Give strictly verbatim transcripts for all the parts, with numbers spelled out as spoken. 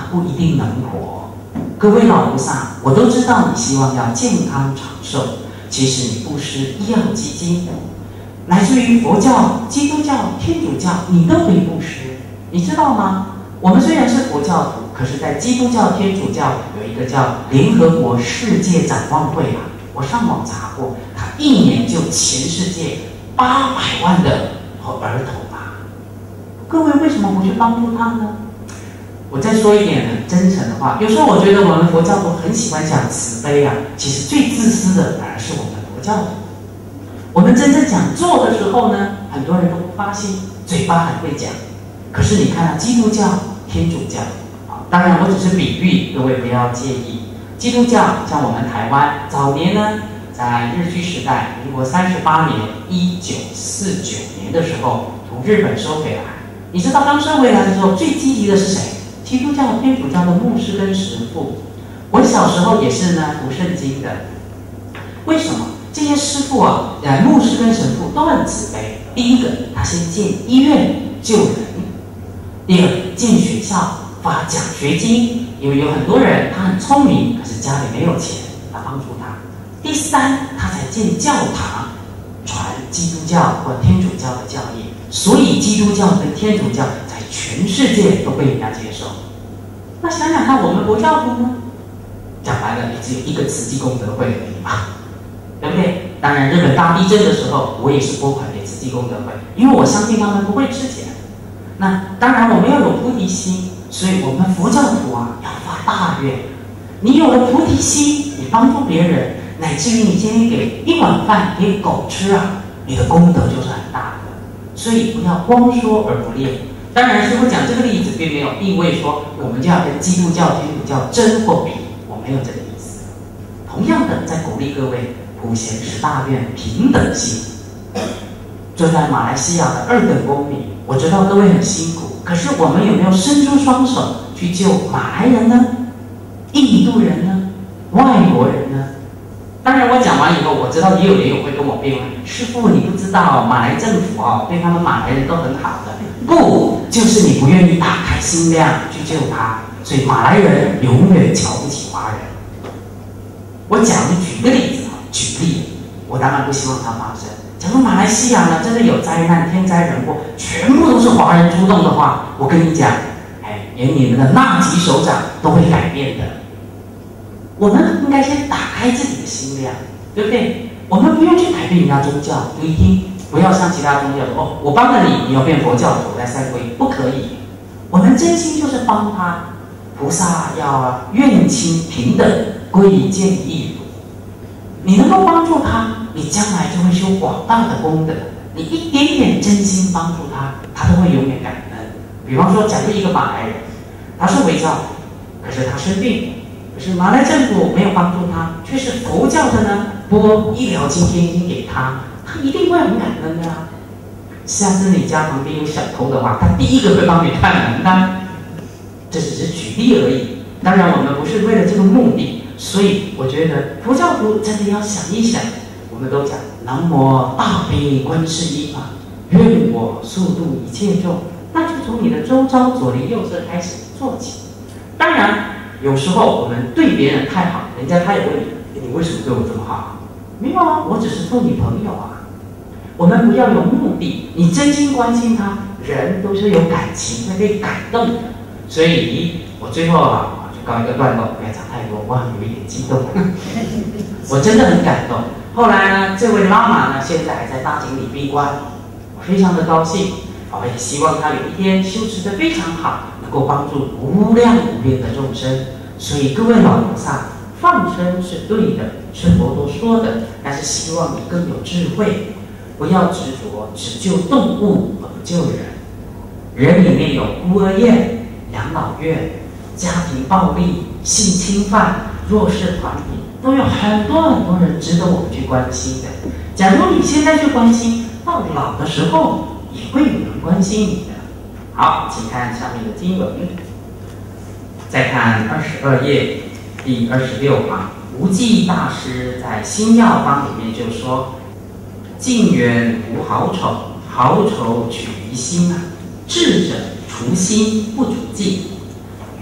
不一定能活。各位老菩萨，我都知道你希望要健康长寿，其实你布施医药基金，乃至于佛教、基督教、天主教，你都可以布施，你知道吗？我们虽然是佛教徒，可是在基督教、天主教有一个叫联合国世界展望会啊，我上网查过，它一年就全世界八百万的儿童啊。各位为什么不去帮助他呢？我再说一点很真诚的话，有时候我觉得我们佛教徒很喜欢讲慈悲啊，其实最自私的反而是我们佛教徒。我们真正讲做的时候呢，很多人都不发心，嘴巴很会讲。可是你看啊，基督教、天主教啊，当然我只是比喻，各位不要介意。基督教像我们台湾早年呢，在日据时代，民国三十八年（一九四九年）的时候，从日本收回来。你知道刚收回来的时候，最积极的是谁？基督教、天主教的牧师跟神父。我小时候也是呢，读圣经的。为什么？这些师父啊，呃，牧师跟神父都很慈悲。第一个，他先建医院救人；第二，建学校发奖学金，因为有很多人他很聪明，可是家里没有钱，他帮助他。第三，他才建教堂，传基督教或天主教的教义，所以基督教跟天主教在全世界都被人家接受。那想想看，我们佛教徒呢？讲白了，也只有一个慈济功德会而已嘛，对不对？当然，日本大地震的时候，我也是拨款给慈济功德会，因为我相信他们不会吃钱。那当然，我们要有菩提心，所以我们佛教徒啊要发大愿。你有了菩提心，你帮助别人，乃至于你今天给一碗饭给狗吃啊，你的功德就是很大的。所以不要光说而不练。当然，师父讲这个例子，并没有意味说我们就要跟基督教、天主教争或比，我没有这个意思。同样的，在鼓励各位普贤十大愿平等心。坐在马来西亚的二等公民，我知道各位很辛苦，可是我们有没有伸出双手去救马来人呢？印度人呢？外国人呢？当然，我讲完以后，我知道也有人有会跟我辩论，师父你不知道，马来政府哦，对他们马来人都很好的。不，就是你不愿意打开心量去救他，所以马来人永远瞧不起华人。我讲举个例子啊，举例，我当然不希望它发生。假如马来西亚呢真的有灾难、天灾人祸，全部都是华人出动的话，我跟你讲，哎，连你们的纳吉首长都会改变的。我们应该先打开自己的心量，对不对？我们不用去改变人家宗教，注意听，不要像其他宗教说哦，我帮了你，你要变佛教徒来三皈，不可以。我们真心就是帮他，菩萨要愿亲平等，贵贱亦如。你能够帮助他，你将来就会修广大的功德。你一点点真心帮助他，他都会永远感恩。比方说，假如一个马来人，他是伪造，可是他生病，可是马来政府没有帮助他，却是佛教的呢拨医疗津贴金给他，他一定会很感恩的啊。下次你家旁边有小偷的话，他第一个会帮你看门的。这只是举例而已，当然我们不是为了这个目的。所以我觉得佛教徒真的要想一想，我们都讲南无大悲观世音啊，愿我速度一切众，那就从你的周遭左邻右舍开始做起。当然，有时候我们对别人太好，人家他也问你，你为什么对我这么好？没有啊，我只是做你朋友啊。我们不要有目的，你真心关心他，人都是有感情会被感动的。所以我最后啊。告一个段落，不要讲太多，哇，有一点激动。我真的很感动。后来呢，这位拉玛呢，现在还在大井里闭关，我非常的高兴。我也希望他有一天修持得非常好，能够帮助无量无边的众生。所以各位老菩萨，放生是对的，是佛陀说的，但是希望你更有智慧，不要执着只救动物而不救人。人里面有孤儿院、养老院。家庭暴力、性侵犯、弱势团体，都有很多很多人值得我们去关心的。假如你现在去关心，到老的时候也会有人关心你的。好，请看下面的经文。再看二十二页第二十六行，无忌大师在《心要方》里面就说：“近远无好丑，好丑取于心啊。智者除心不主境。”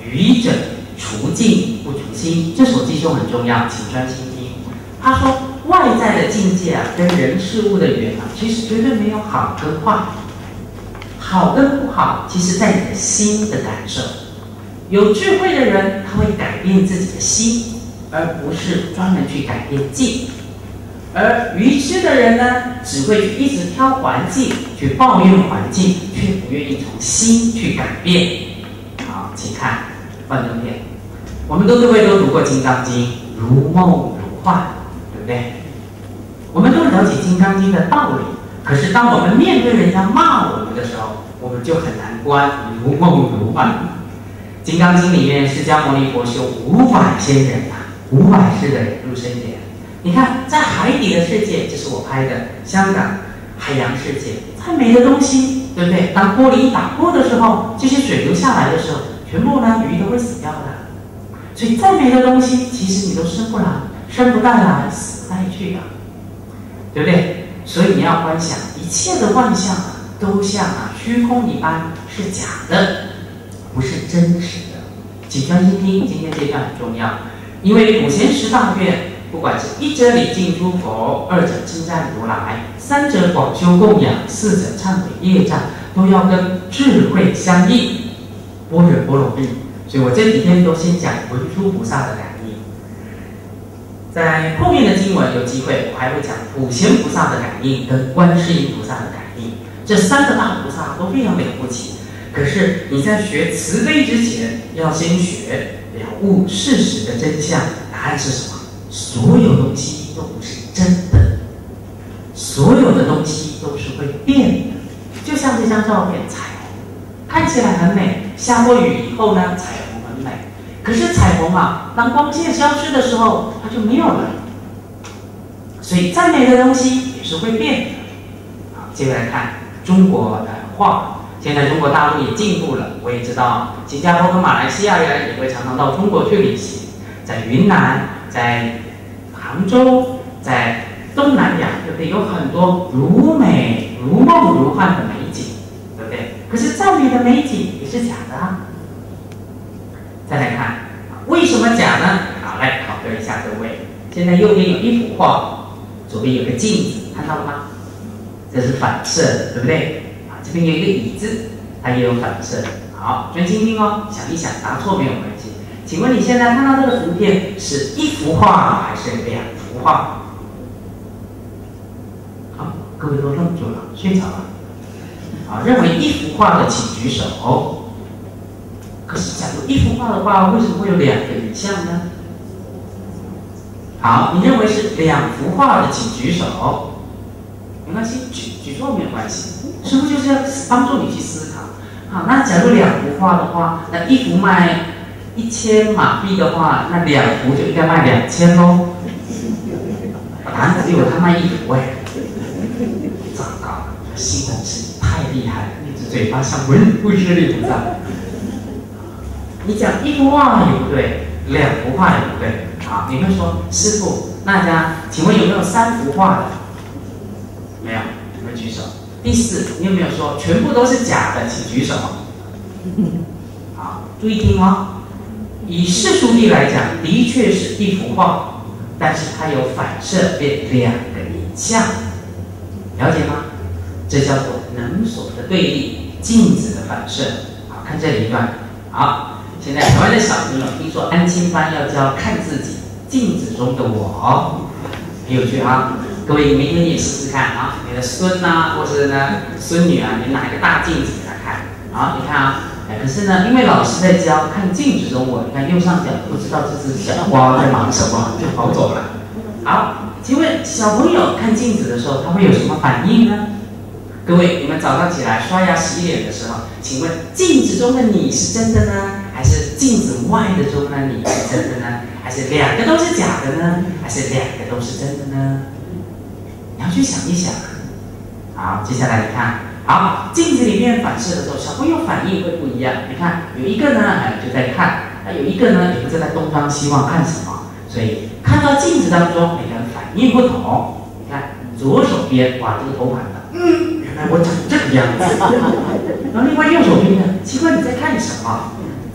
愚者除境不除心，这首偈中很重要，请专心听。他说，外在的境界啊，跟人事物的缘啊，其实绝对没有好跟坏，好跟不好，其实在你的心的感受。有智慧的人，他会改变自己的心，而不是专门去改变境。而愚痴的人呢，只会去一直挑环境，去抱怨环境，却不愿意从心去改变。好，请看幻灯片，我们都各位都读过《金刚经》，如梦如幻，对不对？我们都了解《金刚经》的道理，可是当我们面对人家骂我们的时候，我们就很难关，如梦如幻。《金刚经》里面，释迦牟尼佛修五百仙人啊，五百世的入生莲。你看，在海底的世界，这是我拍的香港海洋世界，再美的东西，对不对？当玻璃一打破的时候，这些水流下来的时候，全部呢鱼都会死掉的。所以再美的东西，其实你都生不来，生不带来，死不带去的，对不对？所以你要观想，一切的幻象啊，都像啊虚空一般，是假的，不是真实的。请专心听，今天这段很重要，因为普贤十大愿。不管是一者礼敬诸佛，二者称赞如来，三者广修供养，四者忏悔业障，都要跟智慧相应，般若波罗蜜。所以我这几天都先讲文殊菩萨的感应，在后面的经文有机会我还会讲普贤菩萨的感应跟观世音菩萨的感应，这三个大菩萨都非常了不起。可是你在学慈悲之前，要先学了悟事实的真相。答案是什么？所有东西都不是真的，所有的东西都是会变的。就像这张照片，彩虹看起来很美，下过雨以后呢，彩虹很美。可是彩虹啊，当光线消失的时候，它就没有了。所以再美的东西也是会变的。好，接着来看中国的画。现在中国大陆也进步了，我也知道新加坡跟马来西亚人也会常常到中国去旅行，在云南。在杭州，在东南亚，对不对？有很多如美、如梦、如幻的美景，对不对？可是再美的美景也是假的啊。再来看，为什么假呢？好，来考核一下各位。现在右边有一幅画，左边有个镜子，看到了吗？这是反射的，对不对？啊，这边有一个椅子，它也有反射。好，专心听哦，想一想，答错没有关系。请问你现在看到这个图片是一幅画还是两幅画？好，各位都愣住了，睡着了。好，认为一幅画的请举手。可是，假如一幅画的话，为什么会有两个影像呢？好，你认为是两幅画的请举手。没关系，举举错没有关系。师父就是要帮助你去思考。好，那假如两幅画的话，那一幅卖一千马币的话，那两幅就应该卖两千喽。答案只有他卖一幅哎，糟糕，心诚是太厉害了，一只嘴巴像文不是力菩萨。你讲一幅画也不对，两幅画也不对。好，你会说师父，那家请问有没有三幅画的？没有，你们举手。第四，你有没有说全部都是假的？请举手。好，注意听哦。以世俗谛来讲，的确是一幅画，但是它有反射变两个影像，了解吗？这叫做能所的对立，镜子的反射。好，看这里一段。好，现在台湾的小朋友听说安亲班要教看自己镜子中的我，很有趣啊！各位，你明天也试试看啊，你的孙啊，或是呢孙女啊，你拿一个大镜子给他看。好，你看啊。可是呢，因为老师在教看镜子中我，你看右上角不知道这只小花在忙什么，就跑走了。好，请问小朋友看镜子的时候，他会有什么反应呢？各位，你们早上起来刷牙洗脸的时候，请问镜子中的你是真的呢，还是镜子外的中的你是真的呢？还是两个都是假的呢？还是两个都是真的呢？你要去想一想。好，接下来你看。好，镜子里面反射的时候，小朋友反应会不一样。你看，有一个呢，哎，就在看；那有一个呢，也不知道在东张西望看什么。所以看到镜子当中，每个人反应不同。你看左手边，哇，这个头发的，嗯，原来我长这个样子。然后另外右手边呢，奇怪你在看什么？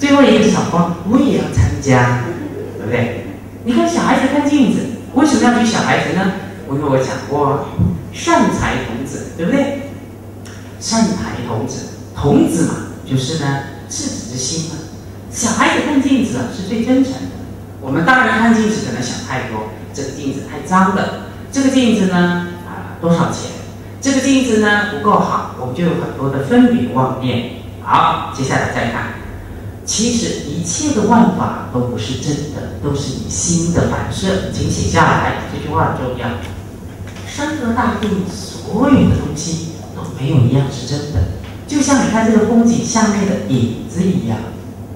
最后一个小光，我也要参加，对不对？你看小孩子看镜子，为什么要举小孩子呢？我跟我讲过，善财童子，对不对？善财童子，童子嘛，就是呢赤子之心嘛。小孩子看镜子啊，是最真诚的。我们大人看镜子可能想太多，这个镜子太脏了，这个镜子呢啊多少钱？这个镜子呢不够好，我们就有很多的分别妄念。好，接下来再看，其实一切的万法都不是真的，都是你心的反射。请写下来，这句话很重要。山河大地，所有的东西都没有一样是真的，就像你看这个风景下面的影子一样。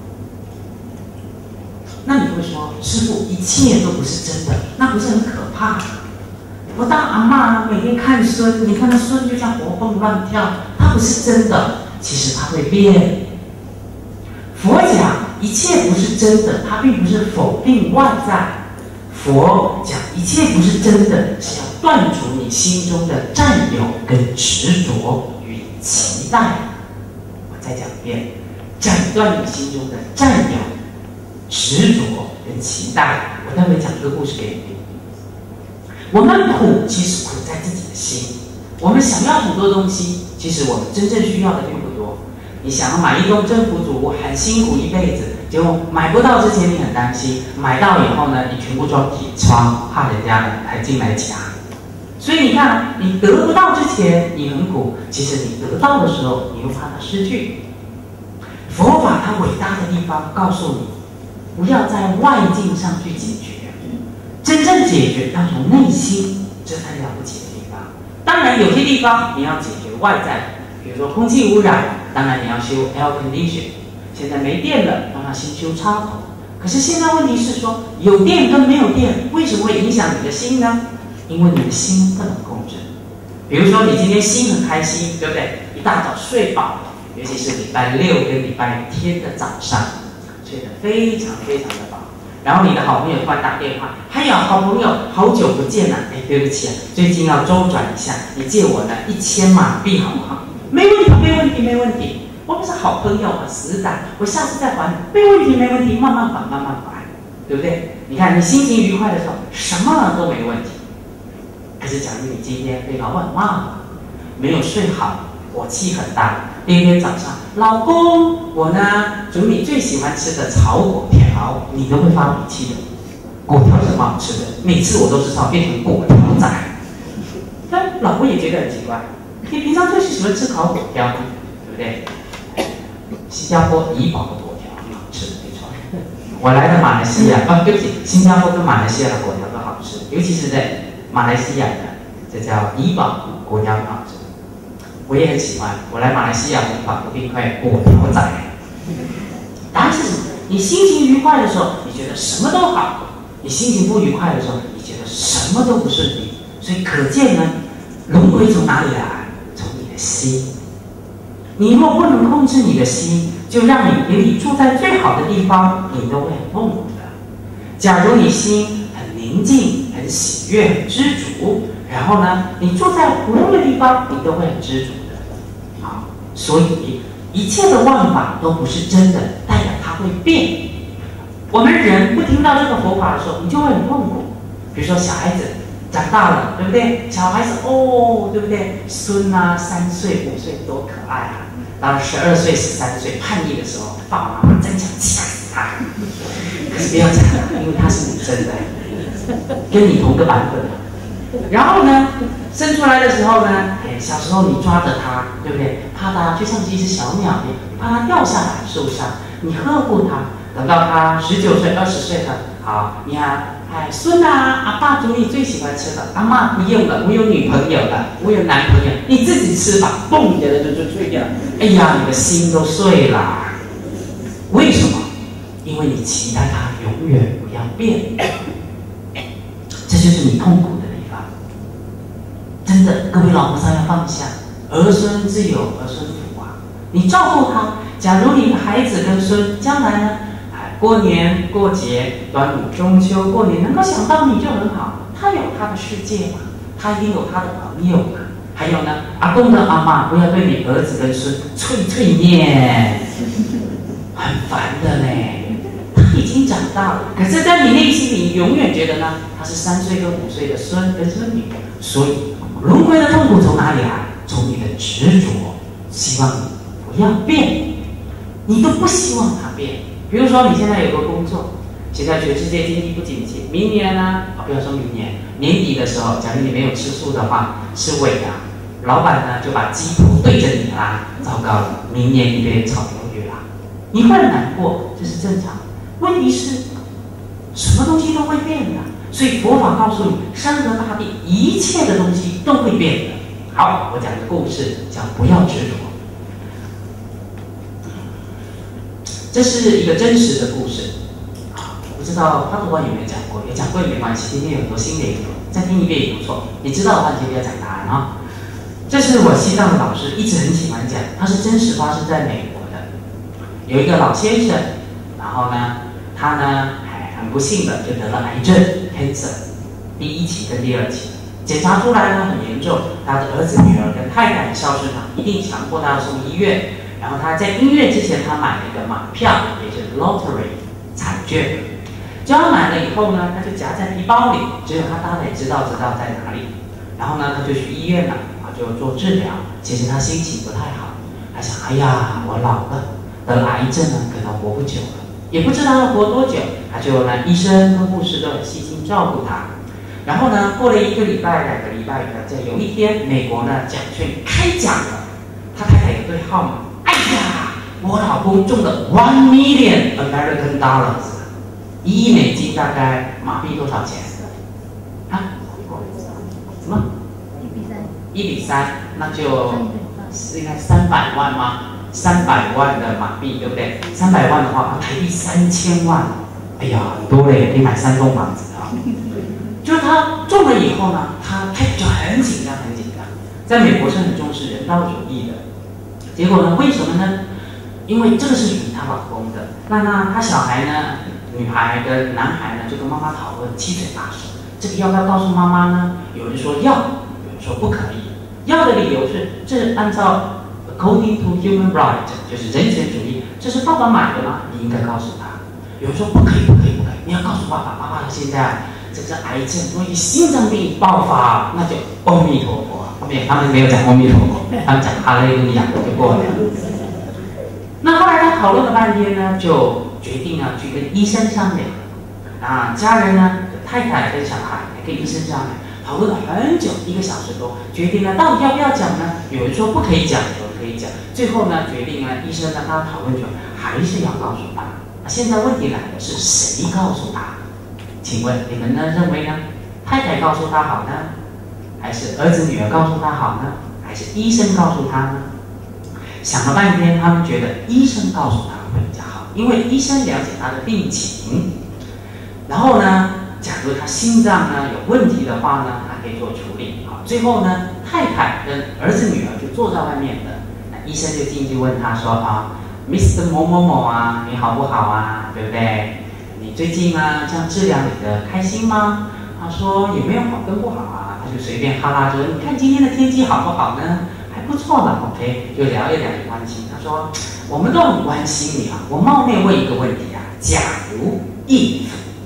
那你会说，师父，一切都不是真的，那不是很可怕吗？我当阿嬷每天看孙，你看那孙就像活蹦乱跳，它不是真的，其实它会变。佛讲一切不是真的，它并不是否定外在。佛讲一切不是真的，是要断除你心中的占有跟执着与期待。我再讲一遍，斩断你心中的占有、执着跟期待。我待会讲这个故事给你听。我们苦，其实苦在自己的心。我们想要很多东西，其实我们真正需要的并不多。你想要买一栋征服组，很辛苦一辈子，结果买不到之前你很担心，买到以后呢，你全部装铁窗，怕人家还进来夹。所以你看，你得不到之前你很苦，其实你得到的时候，你又怕它失去。佛法它伟大的地方告诉你，不要在外境上去解决，真正解决要从内心，这才了不起的地方。当然，有些地方你要解决外在，比如说空气污染，当然你要修 air condition。现在没电了，让它先修插头。可是现在问题是说，有电跟没有电，为什么会影响你的心呢？因为你的心不能控制。比如说，你今天心很开心，对不对？一大早睡饱了，尤其是礼拜六跟礼拜天的早上，睡得非常非常的饱。然后你的好朋友突然打电话，哎呀，好朋友，好久不见了，哎，对不起啊，最近要周转一下，你借我呢一千马币好不好？没问题，没问题，没问题。我们是好朋友啊，死党，我下次再还，没问题，没问题，慢慢还，慢慢还，对不对？你看你心情愉快的时候，什么都没问题。可是假如你今天被老板骂了，没有睡好，火气很大，第二天早上，老公，我呢煮你最喜欢吃的炒粿条，你都会发脾气的。粿条是什么好吃的？每次我都是炒变成粿条仔。但老婆也觉得很奇怪，你平常最喜欢吃烤粿条，对不对？新加坡怡保的粿条很好吃，没错。我来的马来西亚，啊，对不起，新加坡跟马来西亚的粿条都好吃，尤其是在马来西亚的，这叫怡保粿条很好吃。我也很喜欢，我来马来西亚红法一定块粿条仔。答案是什么？你心情愉快的时候，你觉得什么都好；你心情不愉快的时候，你觉得什么都不顺利。所以可见呢，轮回从哪里来？从你的心。你若不能控制你的心，就让你连你住在最好的地方，你都会很痛苦的。假如你心很宁静、很喜悦、很知足，然后呢，你住在普通的地方，你都会很知足的。好，所以一切的万法都不是真的，代表它会变。我们人不听到这个佛法的时候，你就会很痛苦。比如说小孩子长大了，对不对？小孩子哦，对不对？孙啊，三岁、五岁多可爱啊！到了十二岁、十三岁叛逆的时候，爸爸妈妈真想掐死他。可是不要这样，因为他是女生的，跟你同个版本。然后呢，生出来的时候呢，哎，小时候你抓着它，对不对？怕它就像是一只小鸟一样，怕它掉下来受伤，你呵护它。等到它十九岁、二十岁了，好，你看。哎，孙啊，阿爸煮你最喜欢吃的，阿嬷不用了，我有女朋友了，我有男朋友，你自己吃吧，蹦起来就就睡掉。哎呀，你的心都碎了。为什么？因为你期待它永远不要变，这就是你痛苦的地方。真的，各位老菩萨要放下，儿孙自有儿孙福啊！你照顾他，假如你的孩子跟孙将来呢？过年过节、端午、中秋过年能够想到你就很好，他有他的世界嘛，他一定有他的朋友嘛。还有呢，阿公跟阿嬷不要对你儿子跟孙碎碎念，很很烦的呢。他已经长大了，可是在你内心里永远觉得呢，他是三岁跟五岁的孙跟孙女。所以轮回的痛苦从哪里来？从你的执着，希望你不要变，你都不希望它变。比如说你现在有个工作，现在全世界经济不景气，明年呢，啊，不要说明年，年底的时候，假如你没有吃素的话，吃尾牙，老板呢就把鸡头对着你啦，糟糕了，明年你被炒鱿鱼啦，你会很难过，这是正常。问题是，什么东西都会变的，所以佛法告诉你，山河大地一切的东西都会变的。好，我讲个故事，叫不要执着。这是一个真实的故事。不知道他的话有没有讲过？有讲过也没关系，今天有很多新的内容，再听一遍也不错。你知道的话，你就不要讲答案啊。这是我西藏的老师一直很喜欢讲，他是真实发生在美国的。有一个老先生，然后呢，他呢，哎，很不幸的就得了癌症 （cancer）， 第一期跟第二期，检查出来呢很严重，他的儿子、女儿跟太太孝顺他，一定强迫他送医院。然后他在医院之前，他买了一个马票，也就是 lottery 彩券。只要买了以后呢，他就夹在皮包里，只有他大概知道知道在哪里。然后呢，他就去医院了，啊，就做治疗。其实他心情不太好，他想，哎呀，我老了，得了癌症呢，可能活不久了，也不知道要活多久。他就呢，医生和护士都很细心照顾他。然后呢，过了一个礼拜、两个礼拜，在有一天，美国呢奖券开奖了，他太太有对号码，哎呀，我老公中了 one million American dollars。一亿美金大概马币多少钱？啊？什么？一比三。一比三，那就是应该三百万吗？三百万的马币，对不对？三百万的话，台币三千万，哎呀，很多嘞，可以买三栋房子啊。就是他中了以后呢，他他就很紧张，很紧张。在美国是很重视人道主义的。结果呢？为什么呢？因为这个是属于她老公的。那那他小孩呢？女孩跟男孩呢，就跟妈妈讨论，七嘴八舌。这个要不要告诉妈妈呢？有人说要，有人说不可以。要的理由是，这是按照 according to human right， 就是人权主义，这是爸爸买的吗？你应该告诉他。有人说不可以，不可以，不可以，你要告诉爸爸，爸爸现在这个癌症，所以心脏病爆发，那就阿弥陀佛。后面他们没有讲阿弥陀佛，他们讲哈利路亚就过了。那后来他讨论了半天呢，就决定呢去跟医生商量。啊，家人呢，太太跟小孩跟医生商量，讨论了很久，一个小时多，决定呢到底要不要讲呢？有人说不可以讲，有人可以讲。最后呢，决定呢，医生呢跟他讨论说，还是要告诉他。现在问题来了，是谁告诉他？请问你们呢认为呢？太太告诉他好呢，还是儿子女儿告诉他好呢，还是医生告诉他呢？想了半天，他们觉得医生告诉他会比较好，因为医生了解他的病情。然后呢，假如他心脏呢有问题的话呢，他可以做处理。好，最后呢，太太跟儿子女儿就坐在外面的，那医生就进去问他说啊 ，Mister 某某某啊，你好不好啊？对不对？你最近呢这样治疗你的开心吗？他说也没有好跟不好啊，他就随便哈拉说，你看今天的天气好不好呢？还不错嘛 ，OK， 就聊一聊就关心。他说我们都很关心你啊，我冒昧问一个问题啊，假如 if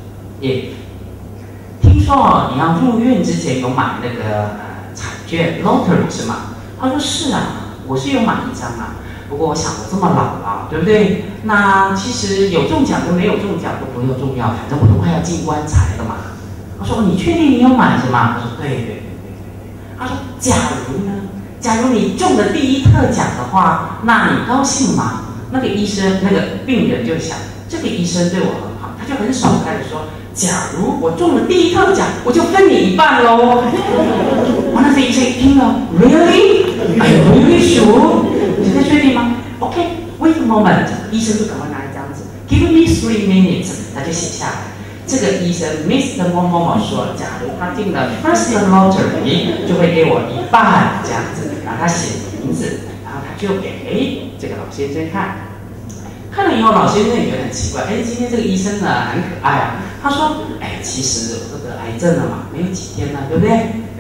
if 听说哦，你要入院之前有买那个呃彩券 lottery 是吗？他说是啊，我是有买一张啊。不过我想我这么老了，对不对？那其实有中奖跟没有中奖都不要重要，反正我都快要进棺材了嘛。他说你确定你有买是吗？他说对对对对对。他说假如呢？假如你中了第一特奖的话，那你高兴吗？那个医生那个病人就想，这个医生对我很好，他就很爽快的说，假如我中了第一特奖，我就分你一半喽。哇，那这医生一听了 ，Really？ Are you really sure？ 你在确定吗 ？OK，wait a moment， 医生就赶快拿一张纸 ，Give me three minutes， 他就写下来。这个医生 Mister 某某某说，假如他进了 First Lottery， 就会给我一半这样子。然后他写名字，然后他就给这个老先生看。看了以后，老先生也觉得很奇怪，哎，今天这个医生呢很可爱啊。他说，哎，其实我都得癌症了嘛，没有几天了，对不对？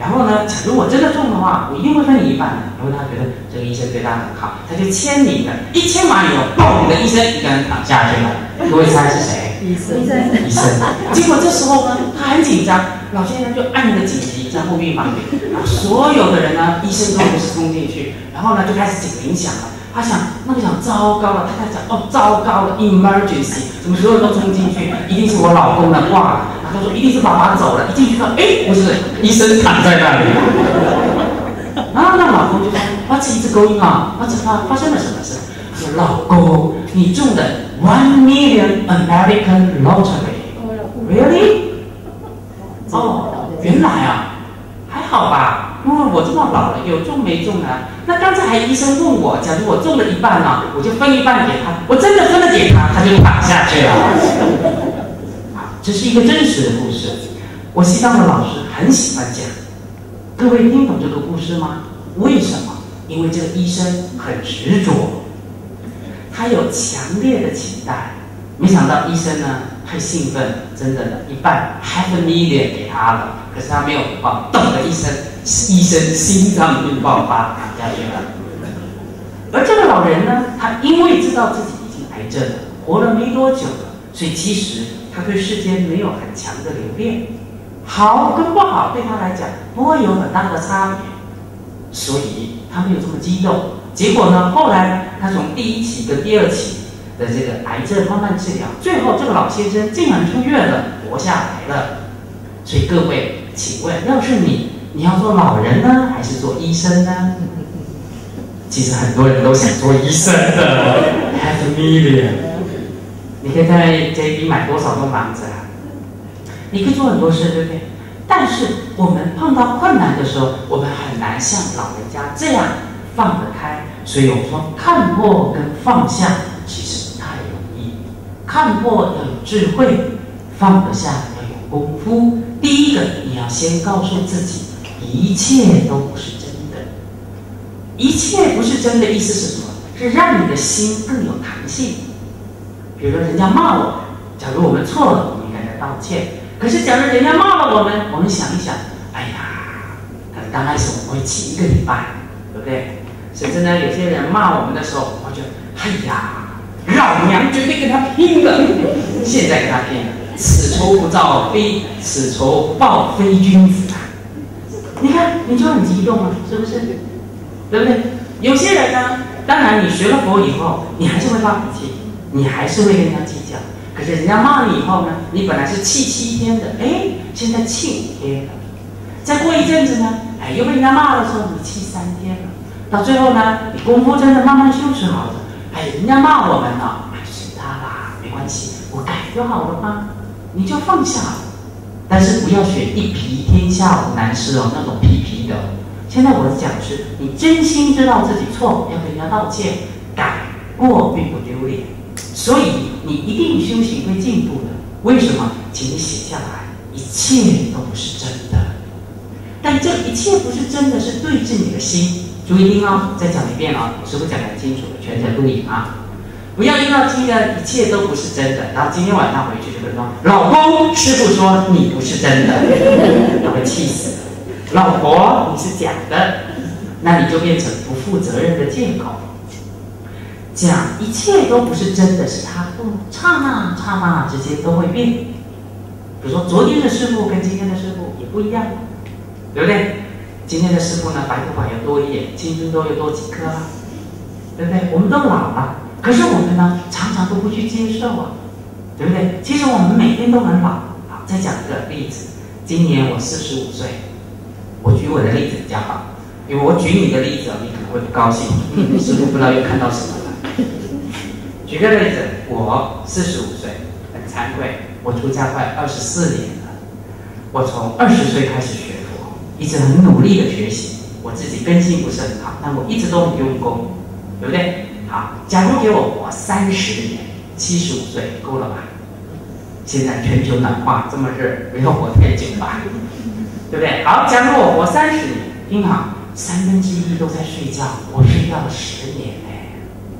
然后呢，假如我真的中的话，我一定会分你一半的。因为他觉得这个医生对他很好，他就签你的，一签完以后，嘣，你的医生一个人躺下去了。各位猜是谁？ 医生， 医生。结果这时候呢，他很紧张，老先生就按着紧急在后病房里，然后所有的人呢，医生都不是冲进去，然后呢就开始警铃响了。他想，那个想糟糕了，他在讲哦，糟糕了 ，emergency， 怎么所有人都冲进去？一定是我老公的挂了。然后他说一定是爸爸走了，一进去看，哎，不是，医生躺在那里。然后那老公就说 ，What's it going on？ 他发发生了什么事？他说老公，你中的 one million American lottery。Really？ 哦，原来啊，还好吧。因为我这么老了，有中没中啊？那刚才还医生问我，假如我中了一半呢、啊，我就分一半给他。我真的分了给他，他就躺下去了。好，这是一个真实的故事。我西藏的老师很喜欢讲。各位听懂这个故事吗？为什么？因为这个医生很执着，他有强烈的期待。没想到医生呢太兴奋，真的一半 half a million 给他了，可是他没有报，咚的一声。医生心脏病爆发，躺下去了。而这个老人呢，他因为知道自己已经癌症了，活了没多久了，所以其实他对世间没有很强的留恋，好跟不好对他来讲不会有很大的差别，所以他没有这么激动。结果呢，后来他从第一期跟第二期的这个癌症慢慢治疗，最后这个老先生竟然出院了，活下来了。所以各位，请问，要是你？你要做老人呢，还是做医生呢？其实很多人都想做医生的 ，half a million。你可以在 J B 买多少栋房子啊？你可以做很多事，对不对？但是我们碰到困难的时候，我们很难像老人家这样放得开。所以我们说，看破跟放下其实不太容易。看破要有智慧，放得下要有功夫。第一个，你要先告诉自己。一切都不是真的，一切不是真的意思是什么？是让你的心更有弹性。比如说，人家骂我们，假如我们错了，我们应该来道歉。可是，假如人家骂了我们，我们想一想，哎呀，可能刚开始我们会气一个礼拜，对不对？甚至呢，有些人骂我们的时候，我觉得，哎呀，老娘绝对跟他拼了！现在跟他拼了，此仇不报非此仇不报非君子啊！你看，你就很激动了，是不是？对不对？有些人呢，当然你学了佛以后，你还是会发脾气，你还是会跟人家计较。可是人家骂你以后呢，你本来是气七天的，哎，现在气五天了。再过一阵子呢，哎，又被人家骂的时候，你气三天了。到最后呢，你功夫真的慢慢修持好了，哎，人家骂我们了，哎，随他啦，没关系，我改就好了吗？你就放下了。但是不要选一皮天下无难事哦，那种皮皮的。现在我讲的是，你真心知道自己错，要跟人家道歉，改过并不丢脸。所以你一定修行会进步的。为什么？请你写下来，一切都不是真的。但这一切不是真的，是对治你的心。注意听哦，再讲一遍哦，我师父讲得很清楚的，全程录影啊。不要遇到今天一切都不是真的，然后今天晚上回去就会说，老公，师父说你不是真的，他会气死。老婆，你是假的，那你就变成不负责任的借口。讲一切都不是真的，是他不刹那刹那之间都会变。比如说昨天的师父跟今天的师父也不一样，对不对？今天的师父呢，白头发又多一点，青春痘又多几颗啊，对不对？我们都老了。可是我们呢，常常都不去接受啊，对不对？其实我们每天都很老。好，再讲一个例子，今年我四十五岁，我举我的例子比较好，因为我举你的例子，你可能会不高兴，师父不知道又看到什么了。举个例子，我四十五岁，很惭愧，我出家快二十四年了，我从二十岁开始学佛，一直很努力的学习，我自己根性不是很好，但我一直都很用功，对不对？好，假如给我活三十年，七十五岁够了吧？现在全球暖化这么热，不要活太久吧，对不对？好，假如我活三十年，听好，三分之一都在睡觉，我睡觉了十年哎。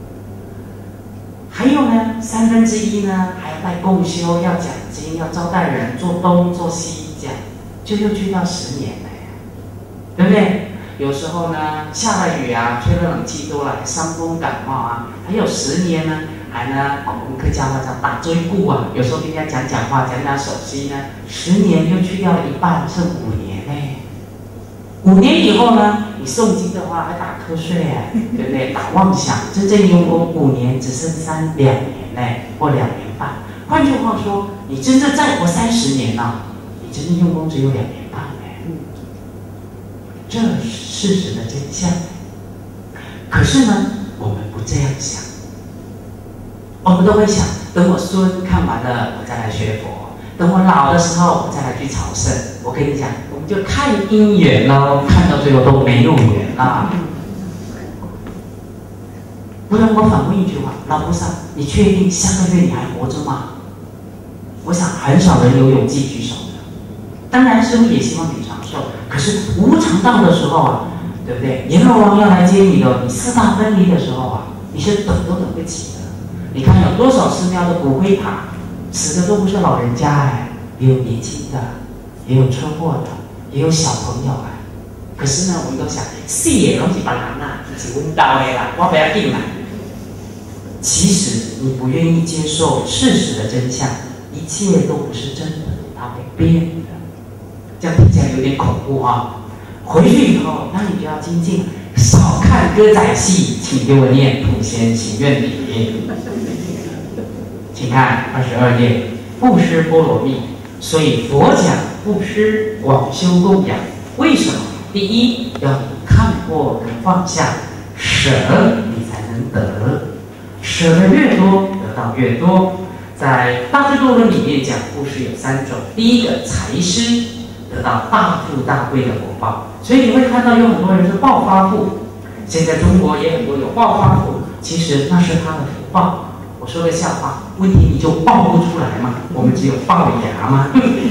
还有呢，三分之一呢还要带共修，要讲经，要招待人，做东做西，这样就又去到十年了。 对不对？有时候呢，下了雨啊，吹了冷气多了，伤风感冒啊。还有十年呢，还呢，我们客家话叫打追顾啊。有时候跟人家讲讲话，讲讲手机呢，十年又去掉了一半，剩五年呢。五年以后呢，你诵经的话还打瞌睡哎，对不对？打妄想，真正用功五年只剩三两年呢，或两年半。换句话说，你真正再活三十年呢、啊，你真正用功只有两年半哎。这是事实的真相。可是呢，我们不这样想，我们都会想，等我孙看完了，我再来学佛；等我老的时候，我再来去朝圣。我跟你讲，我们就看姻缘喽，看到最后都没有缘啦。不然我反问一句话：老菩萨，你确定下个月你还活着吗？我想很少人有勇气举手的。当然，师父也希望你长寿，可是无常到的时候啊，对不对？阎罗王要来接你的，你四大分离的时候啊，你是等都等不及的。你看有多少寺庙的骨灰塔，死的都不是老人家哎，也有年轻的，也有车祸的，也有小朋友哎。可是呢，我们都想，死的拢是别人啦，是阮家的啦，我不要进来。其实你不愿意接受事实的真相，一切都不是真的，它会变的。这样听起来有点恐怖啊！回去以后，那你就要精进，少看歌仔戏，请给我念普贤行愿礼。请看二十二页，布施波罗蜜。所以佛讲布施广修供养，为什么？第一，要你看破跟放下，舍你才能得，舍的越多，得到越多。在大智度论里面讲，布施有三种，第一个财施，得到大富大贵的果报。所以你会看到有很多人是暴发户，现在中国也很多有暴发户，其实那是他的福报。我说个笑话，问题你就爆不出来嘛？我们只有龅牙吗？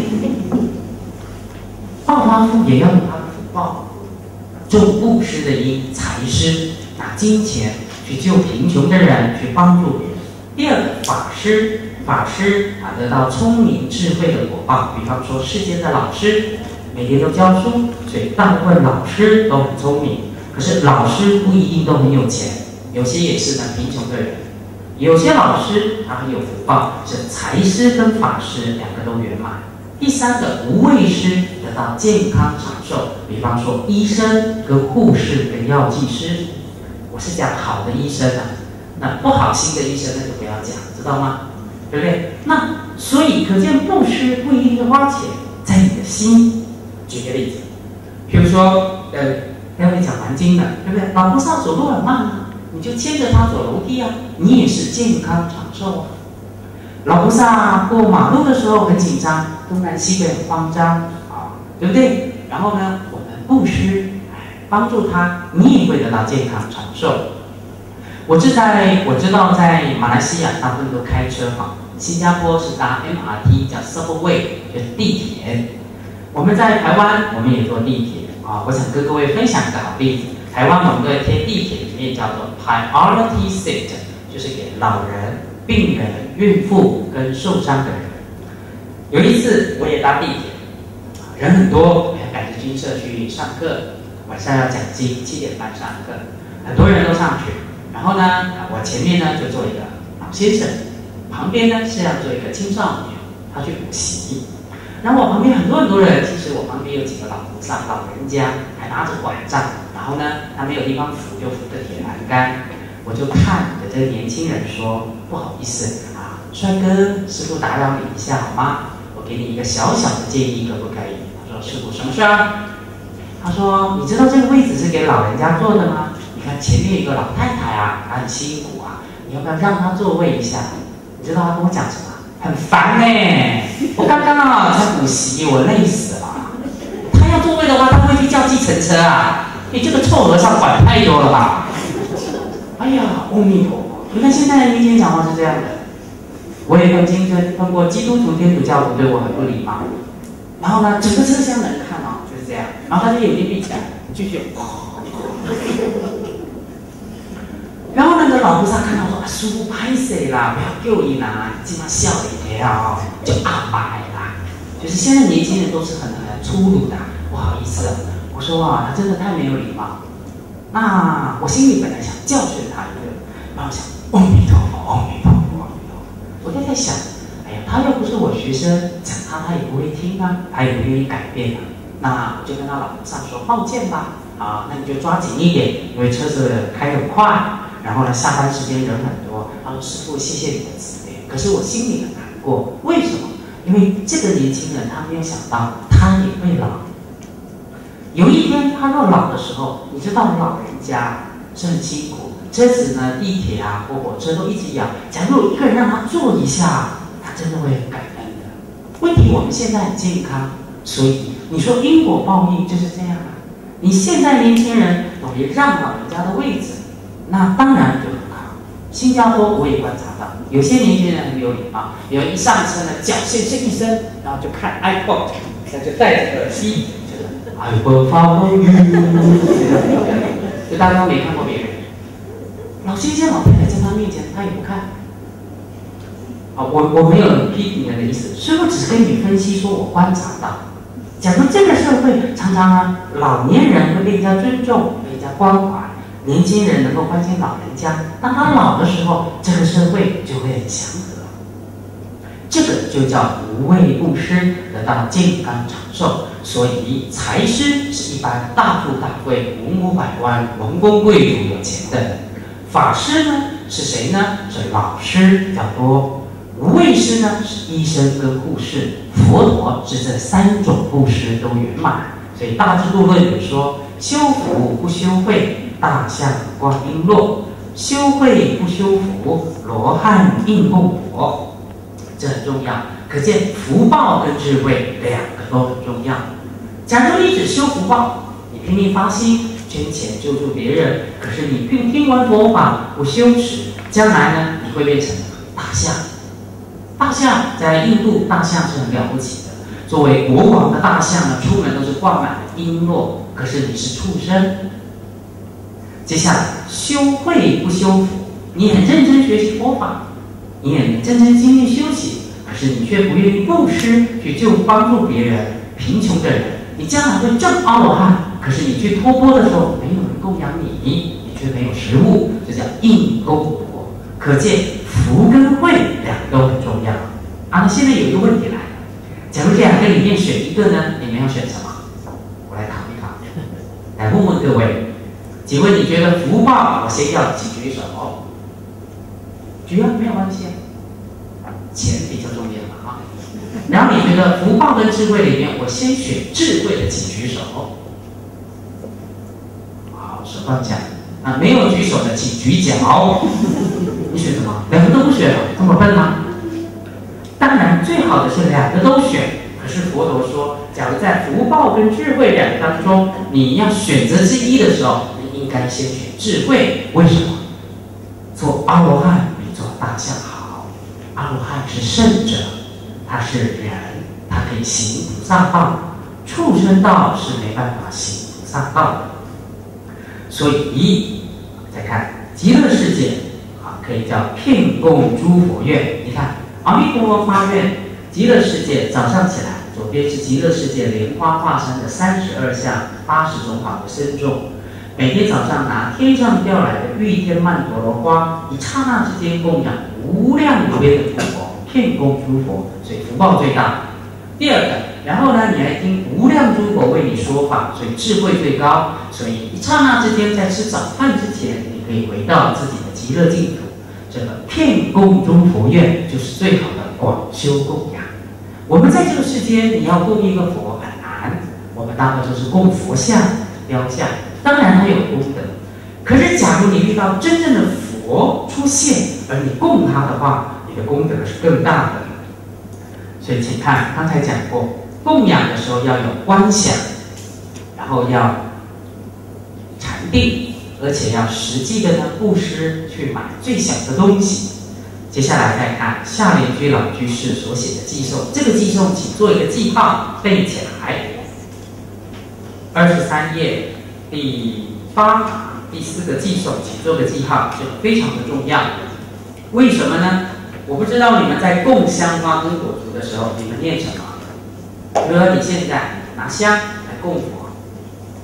暴发户也要有他的福报，种布施的因，财施，拿金钱去救贫穷的人，去帮助别人。第二个法施，法施啊，得到聪明智慧的果报。比方说世间的老师，每天都教书，所以大部分老师都很聪明。可是老师不一定都很有钱，有些也是呢贫穷的人。有些老师他很有福报，是财施跟法施两个都圆满。第三个无畏施，得到健康长寿。比方说医生跟护士跟药剂师，我是讲好的医生啊，那不好心的医生那就不要讲，知道吗？对不对？那所以可见布施不一定是花钱，在你的心。举个例子，比如说呃，待会讲完经了，对不对？老菩萨走路很慢啊，你就牵着他走楼梯啊，你也是健康长寿啊。老菩萨过马路的时候很紧张，东南西北很慌张啊，对不对？然后呢，我们布施，帮助他，你也会得到健康长寿。我是在我知道在马来西亚大部分都开车嘛，新加坡是搭 M R T 叫 Subway， 就是地铁。我们在台湾我们也坐地铁啊，我想跟各位分享一个好例子。台湾我们都贴地铁里面叫做 Priority Seat， 就是给老人、病人、孕妇跟受伤的人。有一次我也搭地铁，人很多，赶着军社去上课，晚上要讲经，七点半上课，很多人都上去。然后呢，我前面呢就坐一个老先生，旁边呢是要做一个青少年，他去补习。然后我旁边很多很多人，其实我旁边有几个老菩萨、老人家，还拿着拐杖。然后呢，他没有地方扶，就扶着铁栏杆。我就看着这个年轻人说：“不好意思啊，帅哥，师父打扰你一下好吗？我给你一个小小的建议，可不可以？”他说：“师父，什么事啊？”他说：“你知道这个位置是给老人家坐的吗？你看前面有一个老太太啊，她很辛苦啊，你要不要让她座位一下？”你知道他跟我讲什么？很烦呢、欸！我刚刚啊才补习，我累死了。他要座位的话，他会去叫计程车啊！你这个臭和尚管太多了吧？哎呀，阿弥陀佛！你看现在的年轻人讲话是这样的。我也曾经碰过基督徒、天主教徒对我很不礼貌，然后呢，整个车厢的人看啊、哦、就是这样，然后他就眼睛闭起来，继续。然后那个老菩萨看到说：“啊，师父拍谁啦？不要救你啦，今晚笑一下哦，就阿白啦。”就是现在年轻人都是很很粗鲁的，不好意思啊，我我说啊，他真的太没有礼貌。那我心里本来想教训他一个，然后想，阿弥陀佛，阿弥陀佛，阿弥陀佛。我就在想，哎呀，他又不是我学生，讲他他也不会听啊，他也不愿意改变啊。那我就跟他老和尚说，抱歉吧，啊，那你就抓紧一点，因为车子开得快，然后呢，下班时间人很多。他说，师父，谢谢你的慈悲，可是我心里很难过，为什么？因为这个年轻人他没有想到，他也会老。有一天他若老的时候，你知道老人家是很辛苦，车子呢、地铁啊或火车都一直摇。假如有一个人让他坐一下，他真的会很感恩的。问题我们现在很健康，所以你说因果报应就是这样啊。你现在年轻人懂得让老人家的位置，那当然就很好。新加坡我也观察到，有些年轻人很有礼貌，有人一上车呢，脚先伸一伸，然后就看 iPod， 那就戴着耳机。I will follow you， 就大家都没看过别人。老先生、老太太在他面前，他也不看。啊，我我没有批评人的意思，所以我只是跟你分析说，我观察到，假如这个社会常常呢，老年人会被人家尊重、被人家关怀，年轻人能够关心老人家，当他老的时候，这个社会就会很祥和。这个就叫无畏布施，得到健康长寿。所以财施是一般大富大贵、文武百官、王公贵族有钱的人。法师呢是谁呢？是老师比较多。无畏施呢是医生跟护士。佛陀是这三种布施都圆满。所以《大智度论》有说：修福不修慧，大象观璎珞；修慧不修福，罗汉应供佛。这很重要，可见福报跟智慧两个都很重要。假如你只修福报，你拼命发心捐钱救助别人，可是你并听完佛法不修持，将来呢你会变成大象。大象在印度，大象是很了不起的。作为国王的大象呢，出门都是挂满了璎珞，可是你是畜生。接下来修慧不修福，你很认真学习佛法，你也认真精进修行，可是你却不愿意布施去救帮助别人贫穷的人，你将来会证阿罗汉，可是你去托钵的时候没有人供养你，你却没有食物，这叫应供钵。可见福跟慧两个都很重要啊。那现在有一个问题来了，假如这两个里面选一个呢，你们要选什么？我来考一考，来问问各位，请问你觉得福报，我先要请举手。举啊，没有关系啊，钱比较重要嘛啊。然后你觉得福报跟智慧里面，我先选智慧的，请举手。好，手放下。啊，没有举手的，请举脚。你选什么？两个都不选了，这么笨吗？当然，最好的是两个都选。可是佛陀说，假如在福报跟智慧两个当中，你要选择之一的时候，你应该先选智慧。为什么？做阿罗汉比做大象好。阿罗汉是圣者，他是人，他可以行菩萨道；畜生道是没办法行菩萨道的。所以，再看极乐世界啊，可以叫遍供诸佛愿。你看，阿弥陀佛发愿，极乐世界早上起来，左边是极乐世界莲花化身的三十二相八十种好的身众，每天早上拿天上掉来的玉天曼陀罗花，一刹那之间供养无量无边的诸佛，遍供诸佛，所以福报最大。第二个，然后呢，你还听无量诸佛为你说法，所以智慧最高。所以一刹那之间，在吃早饭之前，你可以回到自己的极乐净土。这个遍供诸佛愿就是最好的广修供养。我们在这个世间，你要供一个佛很难，我们大多都是供佛像、雕像，当然它有功德。可是，假如你遇到真正的佛出现，而你供他的话，你的功德是更大的。所以，请看刚才讲过，供养的时候要有观想，然后要禅定，而且要实际的呢布施，去买最小的东西。接下来再看下联居老居士所写的寄颂，这个寄颂请做一个记号，背起来。二十三页第八行第四个寄颂，请做个记号，这个非常的重要。为什么呢？我不知道你们在供香花跟果烛的时候，你们念什么？比如说你现在拿香来供佛，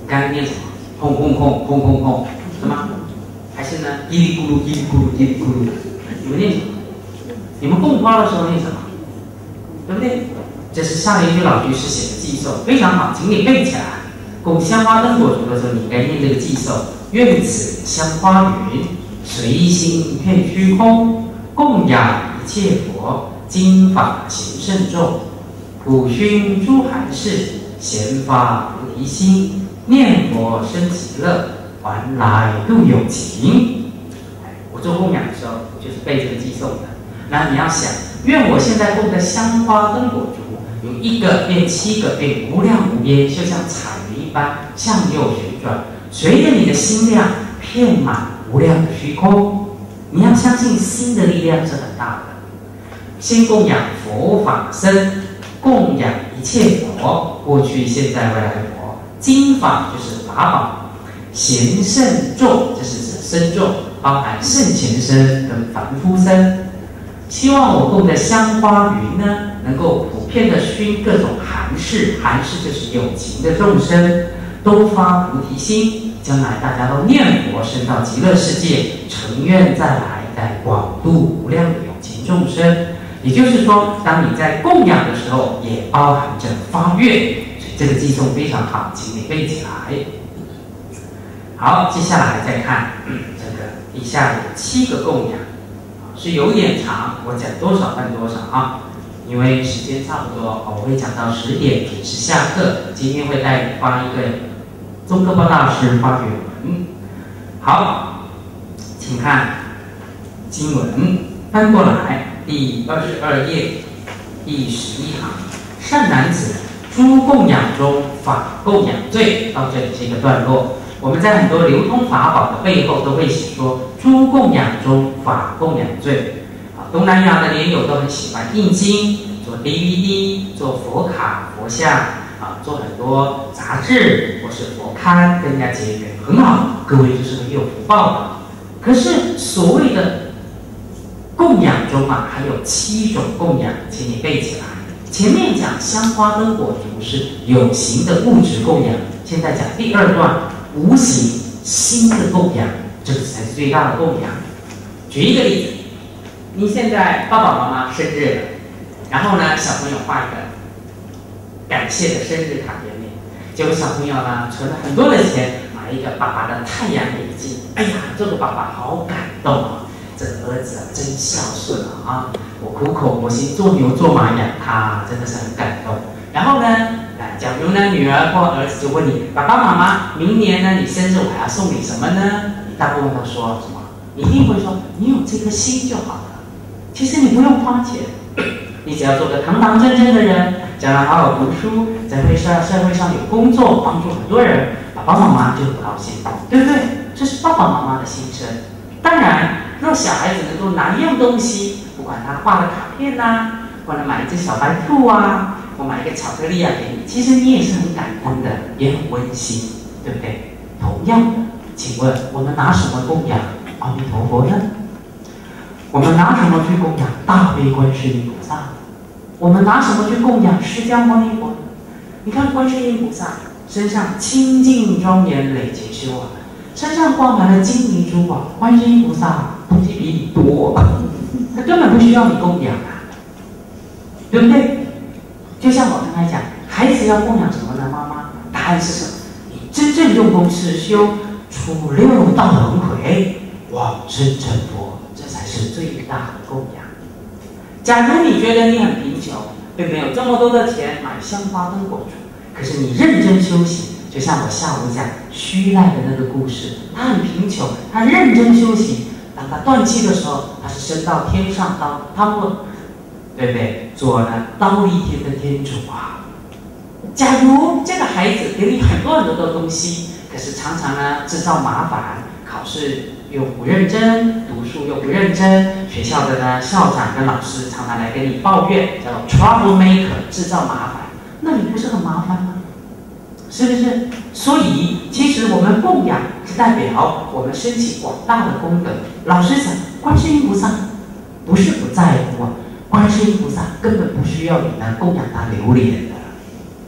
刚刚念什么？轰轰轰轰轰轰，什么？还是呢？叽里咕噜叽里咕噜叽里咕噜。你们念什么？你们供花的时候念什么？对不对？这是下一句老居士写的寄颂，非常好，请你背起来。供香花灯火烛的时候，你应该念这个寄颂：愿此香花云，随心遍虚空，供养一切佛，经法行甚重，普熏诸寒士，闲发菩提心，念佛生极乐，还来度有情。我做供养的时候，我就是背这个寄颂的。那你要想，愿我现在供的香花灯火烛，有一个变七个变无量无边，就像彩云一般向右旋转，随着你的心量遍满无量的虚空。你要相信心的力量是很大的。先供养佛法僧，供养一切佛，过去、现在、未来的佛。经法就是法宝，贤圣众，这是指僧众，包含圣贤僧跟凡夫僧。希望我供的香花云呢，能够普遍的熏各种寒士，寒士就是有情的众生，都发菩提心，将来大家都念佛，升到极乐世界，成愿再来，再广度无量的有情众生。也就是说，当你在供养的时候，也包含着发愿，所以这个寄颂非常好，请你背起来。好，接下来再看、嗯、这个以下有七个供养。是有点长，我讲多少算多少啊！因为时间差不多，我会讲到十点准时下课。今天会带你发一个宗喀巴大师发给我们。好，请看经文翻过来，第二十二页第十一行。善男子，诸供养中法供养最，到这里是一个段落。我们在很多流通法宝的背后都会写说，诸供养中法供养最。啊，东南亚的莲友都很喜欢印经，做 D V D， 做佛卡、佛像，啊，做很多杂志或是佛刊，跟人家结缘，很好。各位就是很有福报的。可是所谓的供养中啊，还有七种供养，请你背起来。前面讲香花灯火烛是有形的物质供养，现在讲第二段。无形心的供养，这个才是最大的供养。举一个例子，你现在爸爸妈妈生日了，然后呢，小朋友画一个感谢的生日卡给你，结果小朋友呢存了很多的钱，买一个爸爸的太阳眼镜。哎呀，这个爸爸好感动啊！这个儿子啊，真孝顺啊！啊，我苦口婆心做牛做马养他，真的是很感动。然后呢？假如呢，女儿或儿子就问你，爸爸妈妈，明年呢，你生日我还要送你什么呢？你大部分都说什么？你一定会说，你有这颗心就好了。其实你不用花钱，你只要做个堂堂正正的人，将来好好读书，在会上社会上有工作，帮助很多人，爸爸妈妈就很高兴，对不对？这是爸爸妈妈的心声。当然，若小孩子能够拿一样东西，不管他画的卡片呐、或者买一只小白兔啊。我买一个巧克力啊给你，其实你也是很感恩的，也很温馨，对不对？同样的，请问我们拿什么供养阿弥陀佛呢？我们拿什么去供养大悲观世音菩萨？我们拿什么去供养释迦牟尼佛？你看观世音菩萨身上清净庄严累劫修啊，身上挂满了金银珠宝，观世音菩萨东西比你多，他根本不需要你供养啊，对不对？就像我刚才讲，孩子要供养什么呢？妈妈，答案是什么？你真正用功持修，出六道轮回，往生成佛，这才是最大的供养。假如你觉得你很贫穷，并没有这么多的钱买香花灯火烛，可是你认真修行，就像我下午讲虚赖的那个故事，他很贫穷，他认真修行，当他断气的时候，他是升到天上到他们。对不对？做了刀立天的天主啊！假如这个孩子给你很多很多的东西，可是常常呢制造麻烦，考试又不认真，读书又不认真，学校的呢校长跟老师常常来跟你抱怨，叫做 trouble maker， 制造麻烦，那你不是很麻烦吗？是不是？所以其实我们供养是代表我们升起广大的功德。老实讲，观世音菩萨不是不在乎啊。观世音菩萨根本不需要你来供养他榴莲的，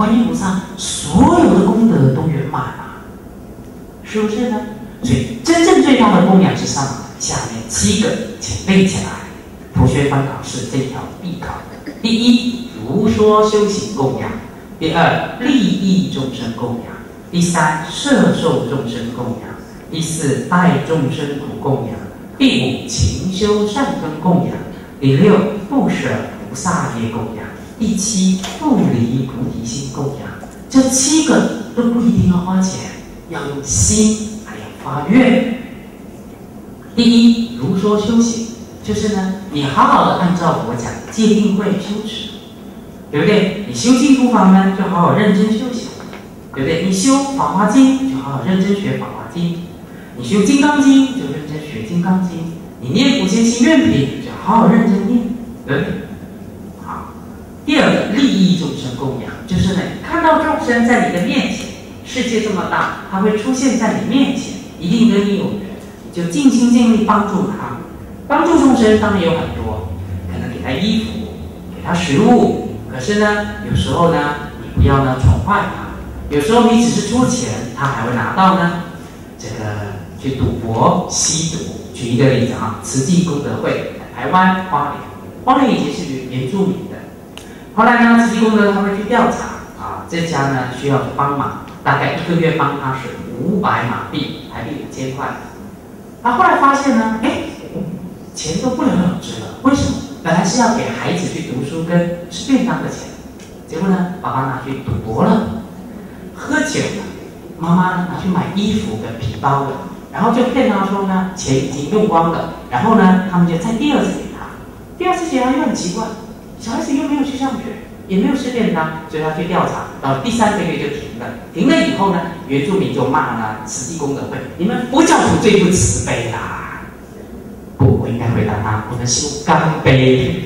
观音菩萨所有的功德都圆满了，是不是呢？所以真正最大的供养是上下面七个，请背起来。同学翻考试这条必考的：第一，如说修行供养；第二，利益众生供养；第三，摄受众生供养；第四，代众生苦供养；第五，勤修善根供养；第六，不舍菩萨业供养；第七，不离菩提心供养。这七个都不一定要花钱，要用心，还要发愿。第一，如说修行，就是呢，你好好的按照佛讲戒定慧修持，对不对？你修净土法呢，就好好认真修行，对不对？你修法华经，就好好认真学法华经；你修金刚经，就认真学金刚经；你念普贤行愿品，就好好认真念，对不对？好。第二个，利益众生供养，就是呢，看到众生在你的面前，世界这么大，他会出现在你面前，一定跟你有缘，你就尽心尽力帮助他。帮助众生当然有很多，可能给他衣服，给他食物。可是呢，有时候呢，你不要呢宠坏他。有时候你只是出钱，他还会拿到呢。这个去赌博、吸毒。举一个例子啊，慈济功德会，台湾花莲，花莲以前是原住民的。后来呢，慈济功德他会去调查啊，这家呢需要帮忙，大概一个月帮他是五百马币，台币五千块。他后来发现呢，哎。钱都不了了之了，为什么？本来是要给孩子去读书跟吃便当的钱，结果呢，爸爸拿去赌博了，喝酒了，妈妈呢拿去买衣服跟皮包了，然后就骗他说呢，钱已经用光了，然后呢，他们就再第二次给他，第二次给他又很奇怪，小孩子又没有去上学，也没有吃便当，所以他去调查，到第三个月就停了，停了以后呢，原住民就骂呢慈济功德会，你们佛教徒最不慈悲啦。我应该回答他：我们修刚悲，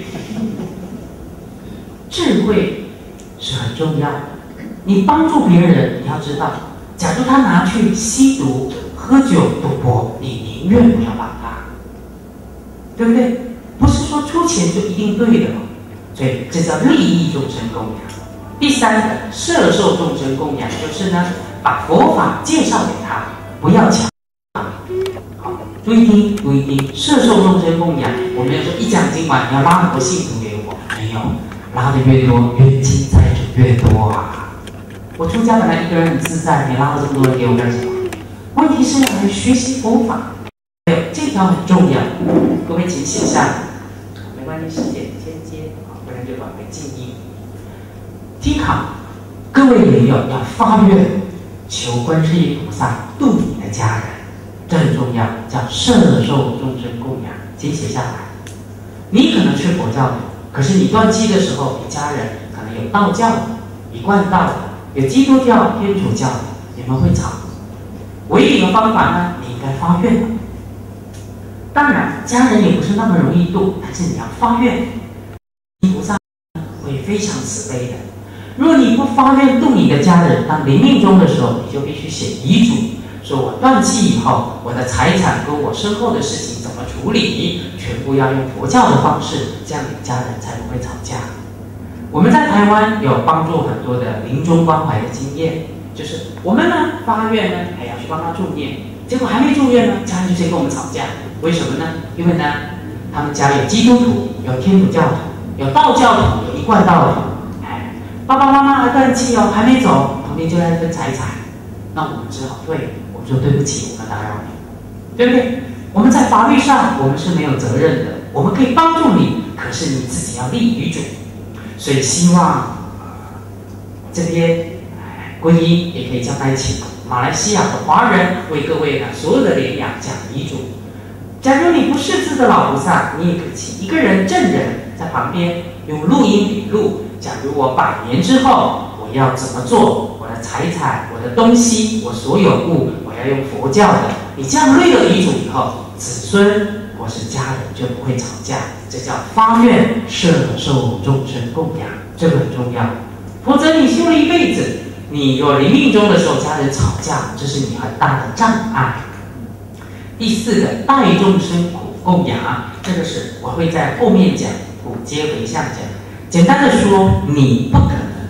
智慧是很重要的。你帮助别人，你要知道，假如他拿去吸毒、喝酒、赌博，你宁愿不要帮他，对不对？不是说出钱就一定对的，所以这叫利益众生供养。第三个，摄受众生供养，就是呢，把佛法介绍给他，不要抢。注意听，注意听，摄受众生供养。我没有说一讲经完你要拉很多信徒给我，没有，拉的越多，冤亲债主越多啊！我出家本来一个人很自在，你拉了这么多人给我干什么？问题是要来学习佛法，还有这条很重要，各位请写下来，没关系，时间先接，不然就把它静音。听好，各位也有要发愿，求观世音菩萨度你的家人。这很重要，叫摄受众生供养，请写下来。你可能是佛教的，可是你断气的时候，你家人可能有道教的、一贯道的、有基督教、天主教的，你们会吵。唯一的方法呢，你应该发愿。当然，家人也不是那么容易度，但是你要发愿，菩萨会非常慈悲的。如果你不发愿度你的家人，当临命终的时候，你就必须写遗嘱。说我断气以后，我的财产跟我身后的事情怎么处理，全部要用佛教的方式，这样你家人才不会吵架。我们在台湾有帮助很多的临终关怀的经验，就是我们呢发愿呢还要去帮他助念，结果还没住院呢，家人就先跟我们吵架，为什么呢？因为呢他们家有基督徒，有天主教徒，有道教徒，有一贯道徒，哎，爸爸妈妈还断气哦，还没走，旁边就在分财产，那我们只好对。说对不起，我们打扰你，对不对？我们在法律上我们是没有责任的，我们可以帮助你，可是你自己要立遗嘱。所以希望、呃、这边皈依也可以将来请马来西亚的华人为各位呢所有的莲养讲遗嘱。假如你不识字的老菩萨，你也可以请一个人证人在旁边用录音笔录。假如我百年之后我要怎么做，我的财产、我的东西、我所有物。要用佛教的，你这样立了遗嘱以后，子孙或是家人就不会吵架，这叫发愿摄受众生供养，这个很重要。否则你修了一辈子，你若临命终的时候家人吵架，这是你很大的障碍。第四个，代众生苦供养，这个是我会在后面讲，普皆回向讲。简单的说，你不可能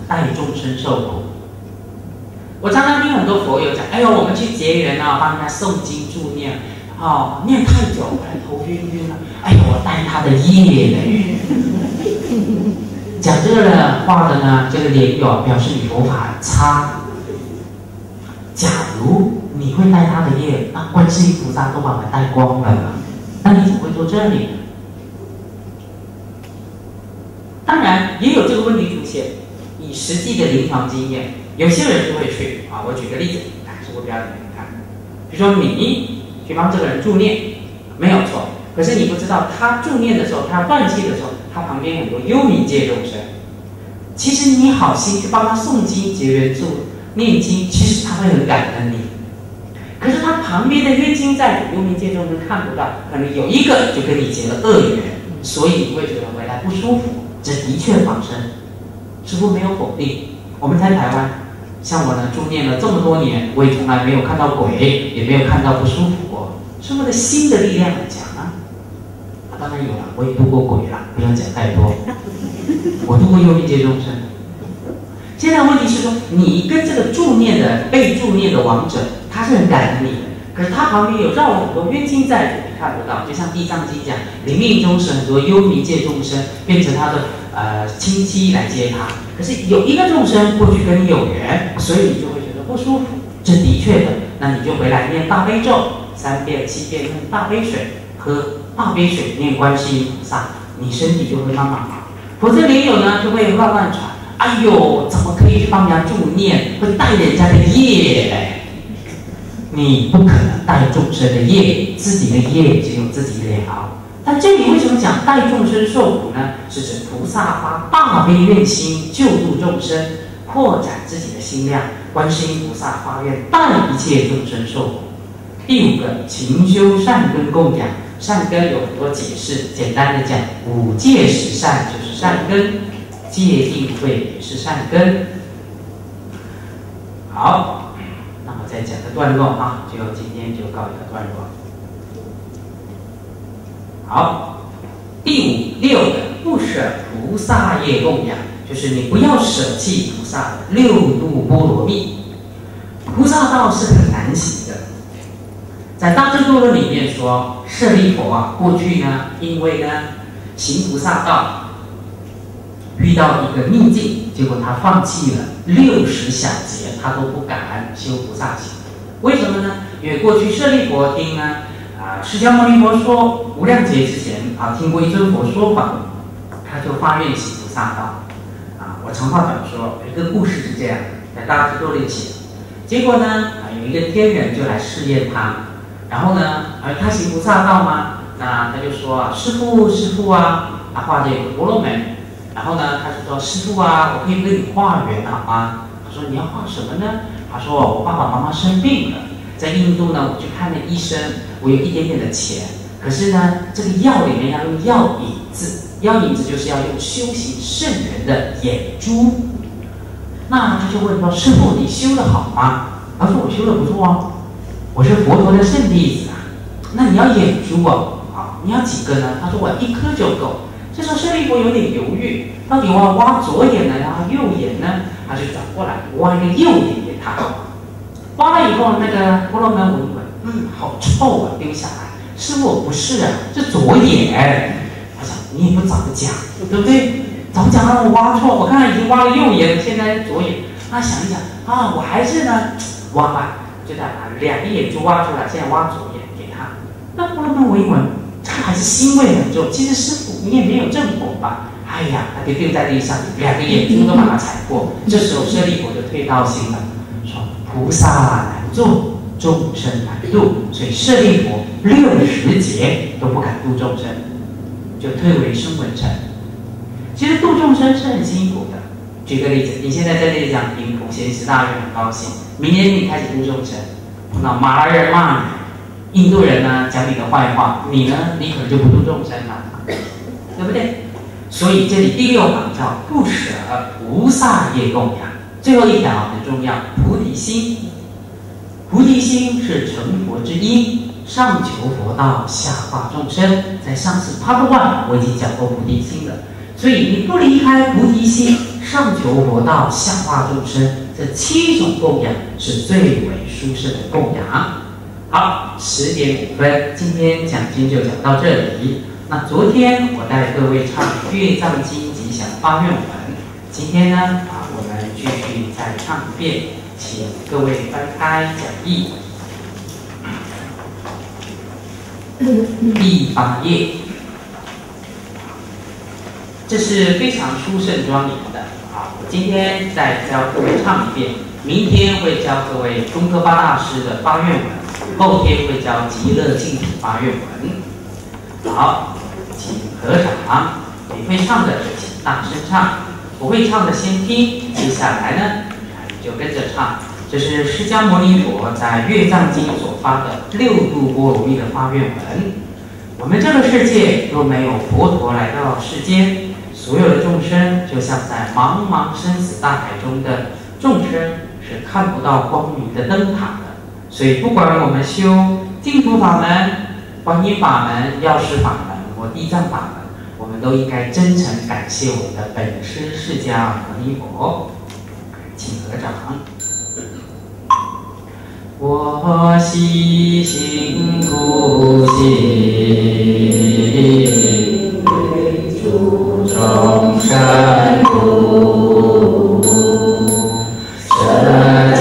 代众生受苦。我常常听很多佛友讲，哎呦，我们去结缘啊，帮人家诵经助念，哦，念太久，后来头晕晕了，哎呦，我带他的业嘞。讲这个话的呢，这个莲友表示你佛法差。假如你会带他的业，那观世音菩萨都把我们带光了，那你怎么会做这里？当然也有这个问题出现，以实际的临床经验，有些人就会去啊，我举个例子，来，是我比较给你看，比如说你去帮这个人助念，没有错，可是你不知道他助念的时候，他断气的时候，他旁边很多幽冥界众生，其实你好心去帮他诵经结缘助念经，其实他会很感恩你，可是他旁边的冤亲债主幽冥界众生看不到，可能有一个就跟你结了恶缘，所以你会觉得回来不舒服。这的确发生，师父没有否定。我们在台湾，像我呢，助念了这么多年，我也从来没有看到鬼，也没有看到不舒服过。师父的心的力量很强啊！啊，当然有了，我也度过鬼了，不用讲太多。我度过幽冥界众生。现在问题是说，你跟这个助念的被助念的亡者，他是很感恩你的，可是他旁边有绕了很多冤亲债主，你看不到。就像《地藏经》讲，临命终时很多幽冥界众生变成他的呃亲戚来接他，可是有一个众生过去跟你有缘，所以你就会觉得不舒服。这的确的，那你就回来念大悲咒三遍、七遍，用大杯水喝大杯水，念观世音菩萨，你身体就会慢慢好。否则莲友呢就会乱乱传，哎呦，怎么可以去帮人家助念，会带人家的业嘞？你不可能带众生的业，自己的业只有自己了。但这里为什么讲带众生受苦呢？是指菩萨发大悲愿心，救度众生，扩展自己的心量。观世音菩萨发愿带一切众生受苦。第五个，勤修善根供养。善根有很多解释，简单的讲，五戒十善就是善根，戒定慧也是善根。好，那么再讲个段落啊，就今天就告一个段落。好，第五六个，不舍菩萨业供养，就是你不要舍弃菩萨的六度波罗蜜。菩萨道是很难行的。在《大智度论》里面说，舍利弗啊，过去呢，因为呢行菩萨道，遇到一个逆境，结果他放弃了六十小节，他都不敢修菩萨行。为什么呢？因为过去舍利弗听呢，啊，释迦牟尼佛说无量劫之前啊，听过一尊佛说法，他就发愿行菩萨道。啊，我长话短说，一个故事是这样，在《大智度论》写，结果呢，啊，有一个天人就来试验他。然后呢，而他行菩萨道吗？那他就说啊，师父，师父啊，他画着一个婆罗门。然后呢，他就说，师父啊，我可以跟你化缘好吗？他说，你要画什么呢？他说，我爸爸妈妈生病了，在印度呢，我去看了医生，我有一点点的钱，可是呢，这个药里面要用药引子，药引子就是要用修行圣人的眼珠。那他就问说，师父，你修得好吗？他说，我修得不错啊。我是佛陀的圣弟子啊，那你要眼珠哦，啊，你要几个呢？他说我一颗就够。这时候舍利弗有点犹豫，到底我要挖左眼呢，然后右眼呢？他就转过来挖一个右眼给他。挖了以后，那个婆罗门闻闻，嗯，好臭啊，丢下来。师父不是啊，是左眼。他想你也不早讲，对不对？早讲让我挖错，我看看已经挖了右眼，现在左眼。他想一想啊，我还是呢挖吧。就在把两个眼珠挖出来，现在挖左眼给他。那婆罗门闻一闻，这个还是腥味很重。其实师父你也没有正果吧？哎呀，他就丢在地上，两个眼珠都把它踩破。这时候舍利弗就退道心了，说菩萨难做，众生难度，所以舍利弗六十劫都不敢度众生，就退为声闻乘。其实度众生是很辛苦的。举个例子，你现在在这里讲听普贤十大愿很高兴。明年你开始度众生，碰到马来人骂你，印度人呢讲你的坏话，你呢，你可能就不度众生了，对不对？所以这里第六行叫不舍菩萨业供养。最后一条很重要，菩提心。菩提心是成佛之因，上求佛道，下化众生。在上次 Part One 我已经讲过菩提心了。 所以你不离开菩提心，上求佛道，下化众生，这七种供养是最为殊胜的供养。好，十点五分，今天讲经就讲到这里。那昨天我带各位唱《月藏经吉祥发愿文》，今天呢，啊，我们继续再唱一遍，请各位翻开讲义第八页。这是非常殊胜庄严的啊！我今天再教各位唱一遍，明天会教各位中科巴大师的发愿文，后天会教极乐净土发愿文。好，请合掌。你会唱的就请大声唱，不会唱的先听。接下来呢，你就跟着唱。这是释迦牟尼佛在《月藏经》所发的六度波罗蜜的发愿文。我们这个世界若没有佛陀来到世间，所有的众生就像在茫茫生死大海中的众生，是看不到光明的灯塔的。所以，不管我们修净土法门、观音法门、药师法门或地藏法门，我们都应该真诚感谢我们的本师释迦牟尼佛。请合掌。我悉心苦行，为诸众生苦，舍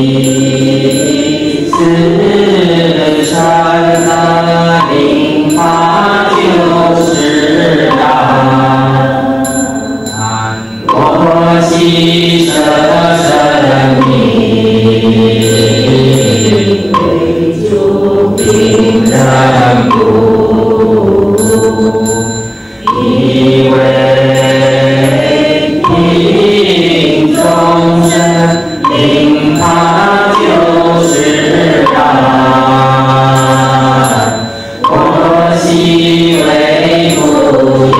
己自身的灵法就是道，我悉舍生命。病人苦，以为听众生听法就是道，我悉为菩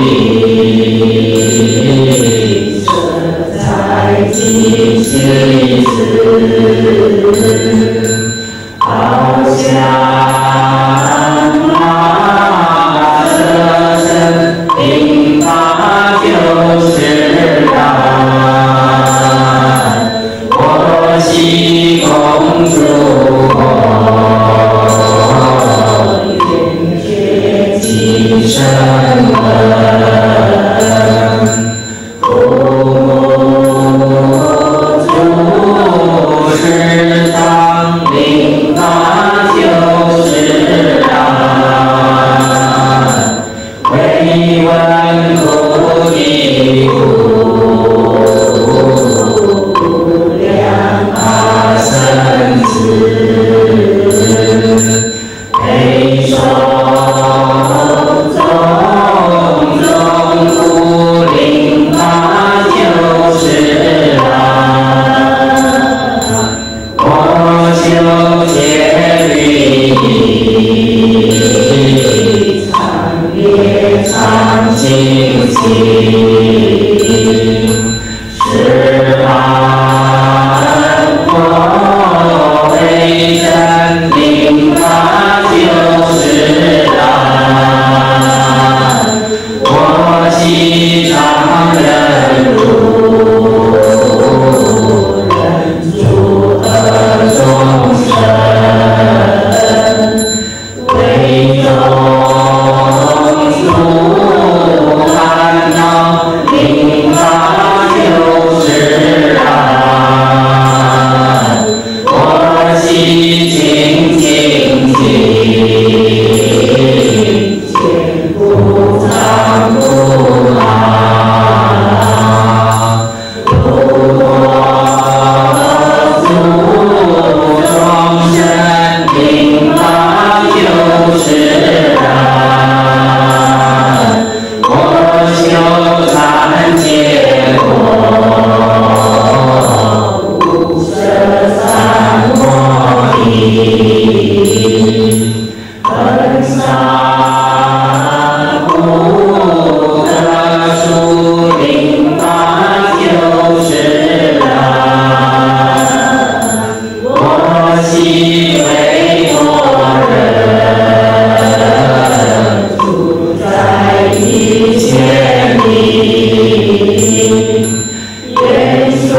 提，舍在己心思。好像那舍身听法就是道，我悉恭祝佛，愿学今生恩，父母诸师长。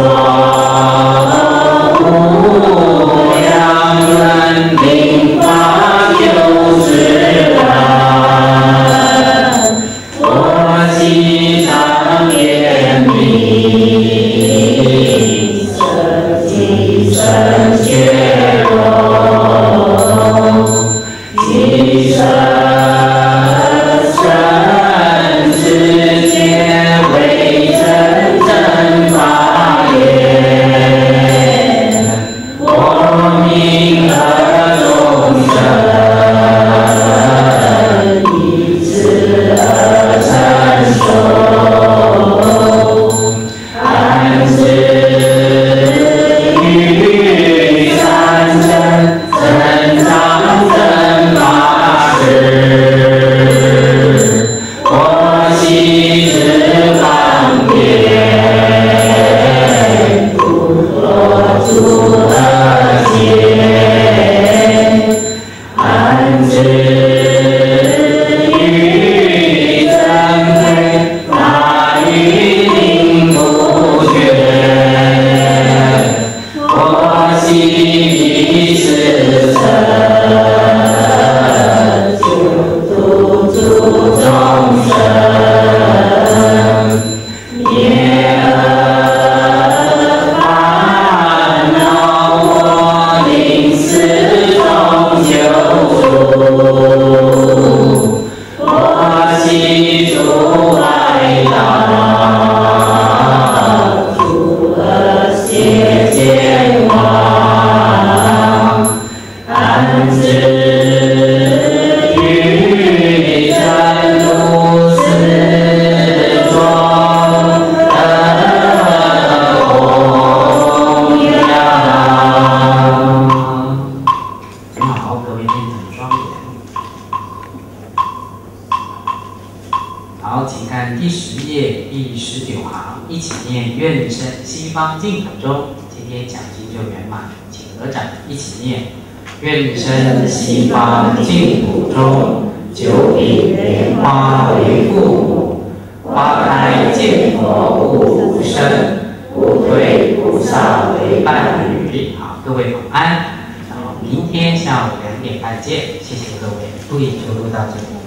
无量人听法就是人，我心上天地，身体身血肉，一生生世间为真正法眼，我命而众生以此而成熟，安置于三真真常真法师，我悉知方便，不落诸恶见，安置于真慧，法语令不绝，我悉以是成就度诸众生，灭恶烦恼，我令四众救赎，我悉诸外道，诸恶邪见亡，安置于真如四种的供养。很好，各位念成庄严。好，请看第十页第十九行，一起念愿生西方净土中。今天讲经就圆满，请合掌一起念。愿生西方净土中，九品莲花为父母，花开见佛不无生，不退菩萨为伴侣。好，各位晚安。然后明天下午两点半见，谢谢各位，录影就录到这里。